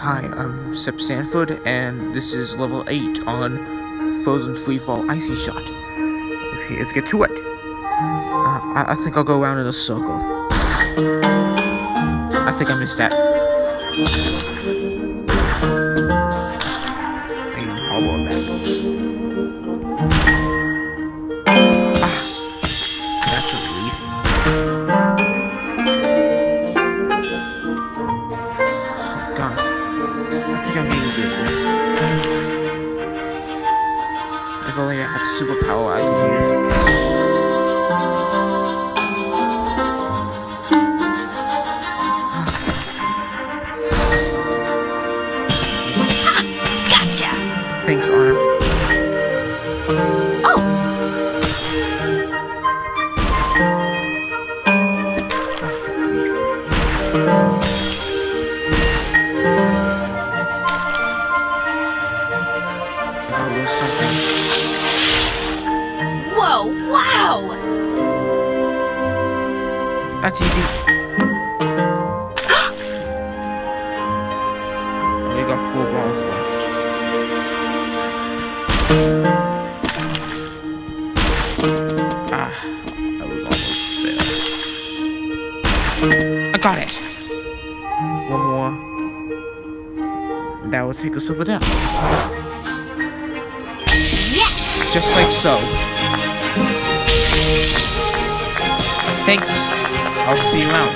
Hi, I'm Sep Sanford, and this is level 8 on Frozen Freefall Icy Shot. Okay, let's get to it. I think I'll go around in a circle. I think I missed that. I can hobble that. That's a relief. God, I think I'm getting good at this. If only I had the superpower I could use. Thanks, Honor. Oh! Something. Whoa! Wow! That's easy. We got 4 balls left. I was almost there. I got it. One more. That will take us over there. Yes! Just like so. Thanks. I'll see you around.